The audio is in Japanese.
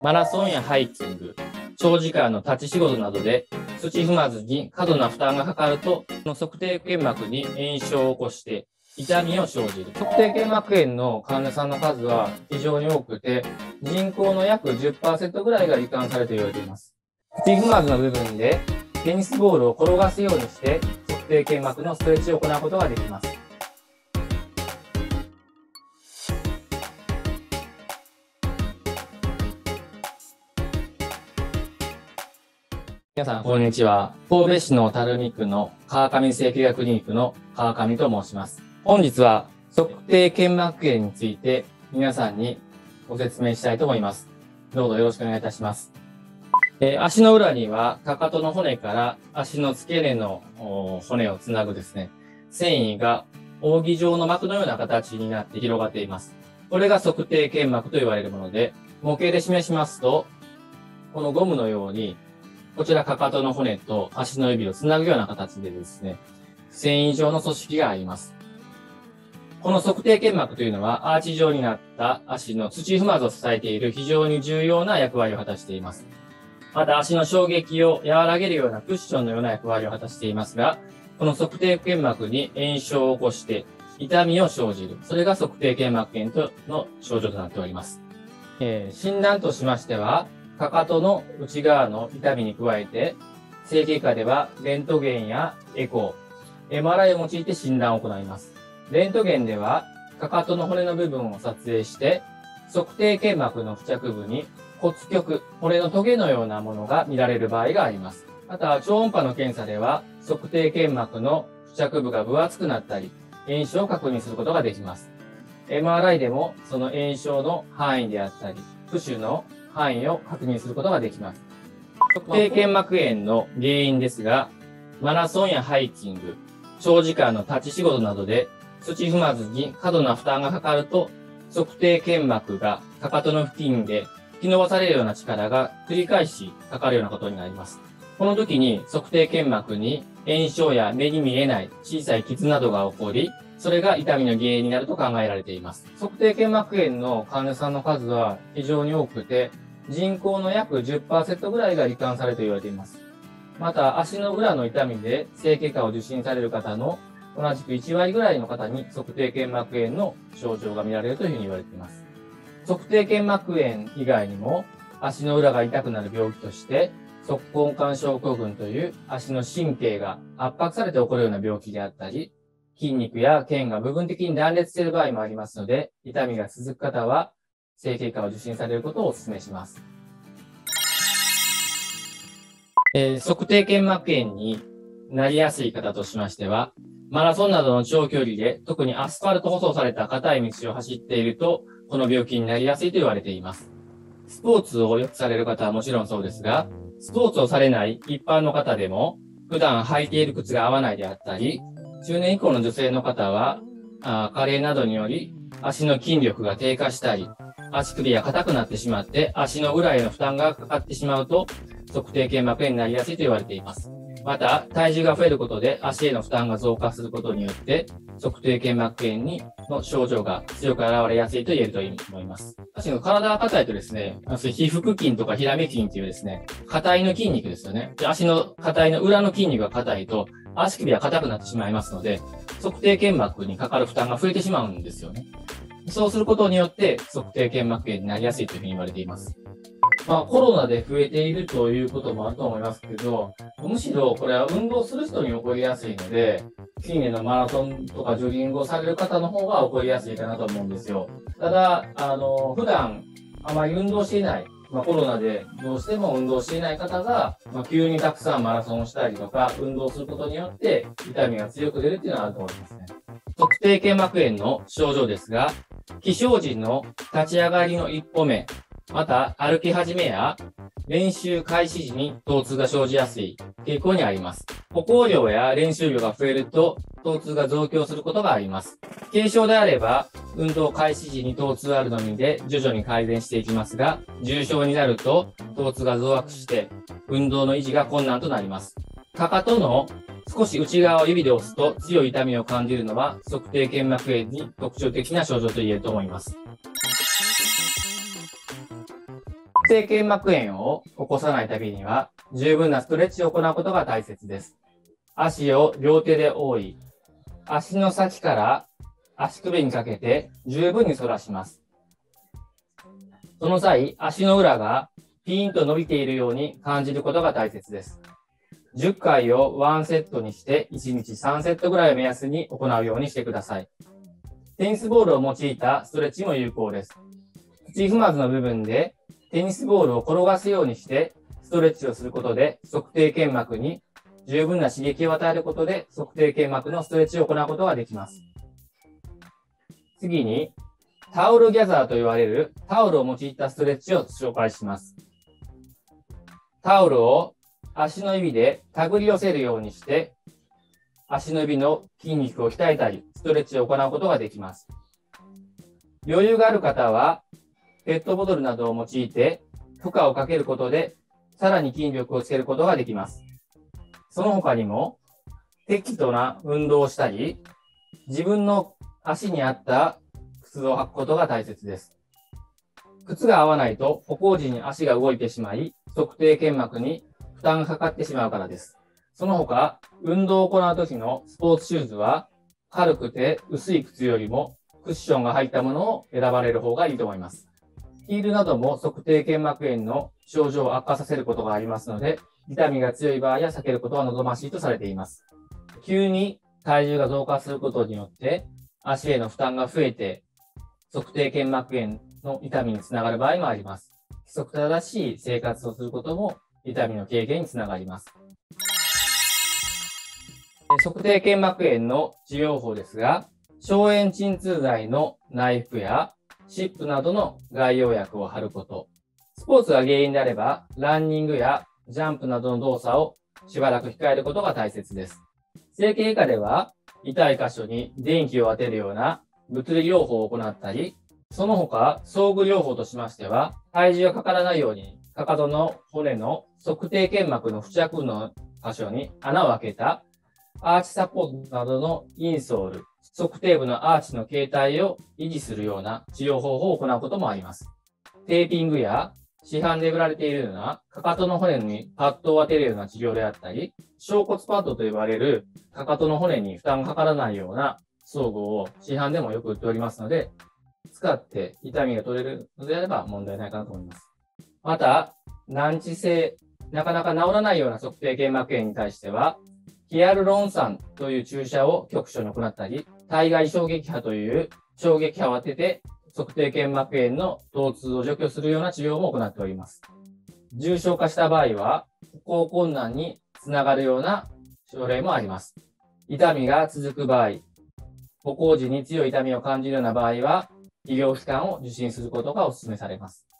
マラソンやハイキング、長時間の立ち仕事などで土踏まずに過度な負担がかかると、この足底腱膜に炎症を起こして痛みを生じる。足底腱膜炎の患者さんの数は非常に多くて、人口の約 10% ぐらいが罹患されて言われています。土踏まずの部分でテニスボールを転がすようにして足底腱膜のストレッチを行うことができます。皆さん、こんにちは。神戸市の垂水区の川上整形外クリニックの川上と申します。本日は足底腱膜炎について皆さんにご説明したいと思います。どうぞよろしくお願いいたします。足の裏には、かかとの骨から足の付け根の骨をつなぐですね、繊維が扇状の膜のような形になって広がっています。これが足底腱膜と言われるもので、模型で示しますと、このゴムのように、こちらかかとの骨と足の指をつなぐような形でですね、繊維状の組織があります。この足底腱膜というのはアーチ状になった足の土踏まずを支えている非常に重要な役割を果たしています。また足の衝撃を和らげるようなクッションのような役割を果たしていますが、この足底腱膜に炎症を起こして痛みを生じる。それが足底腱膜炎の症状となっております。診断としましては、かかとの内側の痛みに加えて、整形外科ではレントゲンやエコー、MRI を用いて診断を行います。レントゲンでは、かかとの骨の部分を撮影して、足底腱膜の付着部に骨棘、骨のトゲのようなものが見られる場合があります。また、超音波の検査では、足底腱膜の付着部が分厚くなったり、炎症を確認することができます。MRI でも、その炎症の範囲であったり、浮腫の範囲を確認することができます。足底腱膜炎の原因ですが、マラソンやハイキング、長時間の立ち仕事などで土踏まずに過度な負担がかかると、足底腱膜がかかとの付近で引き伸ばされるような力が繰り返しかかるようなことになります。この時に足底腱膜に炎症や目に見えない小さい傷などが起こり、それが痛みの原因になると考えられています。足底腱膜炎の患者さんの数は非常に多くて、人口の約 10% ぐらいが罹患されると言われています。また、足の裏の痛みで整形外科を受診される方の同じく1割ぐらいの方に足底腱膜炎の症状が見られるというふうに言われています。足底腱膜炎以外にも、足の裏が痛くなる病気として、足根管症候群という足の神経が圧迫されて起こるような病気であったり、筋肉や腱が部分的に断裂している場合もありますので、痛みが続く方は、整形外科を受診されることをお勧めします。足底腱膜炎になりやすい方としましては、マラソンなどの長距離で特にアスファルト舗装された硬い道を走っていると、この病気になりやすいと言われています。スポーツをよくされる方はもちろんそうですが、スポーツをされない一般の方でも、普段履いている靴が合わないであったり、中年以降の女性の方は、加齢などにより足の筋力が低下したり、足首が硬くなってしまって、足の裏への負担がかかってしまうと、足底腱膜炎になりやすいと言われています。また、体重が増えることで足への負担が増加することによって、足底腱膜炎の症状が強く現れやすいと言えると思います。足の体が硬いとですね、腓腹筋とかヒラメ筋というですね、硬いの筋肉ですよね。足の硬いの裏の筋肉が硬いと、足首が硬くなってしまいますので、足底腱膜にかかる負担が増えてしまうんですよね。そうすることによって、足底腱膜炎になりやすいというふうに言われています。コロナで増えているということもあると思いますけど、むしろこれは運動する人に起こりやすいので、近年のマラソンとかジョギングをされる方の方が起こりやすいかなと思うんですよ。ただ、普段あまり運動していない、コロナでどうしても運動していない方が、急にたくさんマラソンをしたりとか、運動することによって痛みが強く出るっていうのはあると思いますね。足底腱膜炎の症状ですが、起床時の立ち上がりの一歩目、また歩き始めや練習開始時に疼痛が生じやすい傾向にあります。歩行量や練習量が増えると疼痛が増強することがあります。軽症であれば運動開始時に疼痛あるのみで徐々に改善していきますが、重症になると疼痛が増悪して運動の維持が困難となります。かかとの少し内側を指で押すと強い痛みを感じるのは足底腱膜炎に特徴的な症状と言えると思います。 定腱膜炎を起こさないためには、十分なストレッチを行うことが大切です。足を両手で覆い、足の先から足首にかけて十分に反らします。その際、足の裏がピーンと伸びているように感じることが大切です。10回を1セットにして1日3セットぐらいを目安に行うようにしてください。テニスボールを用いたストレッチも有効です。土踏まずの部分でテニスボールを転がすようにしてストレッチをすることで足底腱膜に十分な刺激を与えることで足底腱膜のストレッチを行うことができます。次に、タオルギャザーと言われるタオルを用いたストレッチを紹介します。タオルを足の指で手繰り寄せるようにして足の指の筋肉を鍛えたりストレッチを行うことができます。余裕がある方はペットボトルなどを用いて負荷をかけることでさらに筋力をつけることができます。その他にも適度な運動をしたり自分の足に合った靴を履くことが大切です。靴が合わないと歩行時に足が動いてしまい足底腱膜に負担がかかってしまうからです。その他、運動を行う時のスポーツシューズは軽くて薄い靴よりもクッションが入ったものを選ばれる方がいいと思います。ヒールなども足底腱膜炎の症状を悪化させることがありますので、痛みが強い場合は避けることは望ましいとされています。急に体重が増加することによって足への負担が増えて足底腱膜炎の痛みにつながる場合もあります。規則正しい生活をすることも痛みの軽減につながります。足底腱膜炎の治療法ですが、消炎鎮痛剤の内服や湿布などの外用薬を貼ること。スポーツが原因であれば、ランニングやジャンプなどの動作をしばらく控えることが大切です。整形外科では、痛い箇所に電気を当てるような物理療法を行ったり、その他、装具療法としましては、体重がかからないように、かかとの骨の足底腱膜の付着の箇所に穴を開けたアーチサポートなどのインソール、足底部のアーチの形態を維持するような治療方法を行うこともあります。テーピングや市販で売られているようなかかとの骨にパッドを当てるような治療であったり、小骨パッドと呼ばれるかかとの骨に負担がかからないような装具を市販でもよく売っておりますので、使って痛みが取れるのであれば問題ないかなと思います。また、難治性、なかなか治らないような足底腱膜炎に対しては、ヒアルロン酸という注射を局所に行ったり、体外衝撃波という衝撃波を当てて、足底腱膜炎の疼痛を除去するような治療も行っております。重症化した場合は、歩行困難につながるような症例もあります。痛みが続く場合、歩行時に強い痛みを感じるような場合は、医療機関を受診することがお勧めされます。